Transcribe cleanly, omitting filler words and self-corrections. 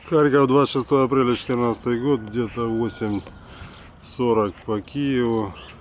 Харьков, 26 апреля 2014 год, где-то 8:40 по Киеву.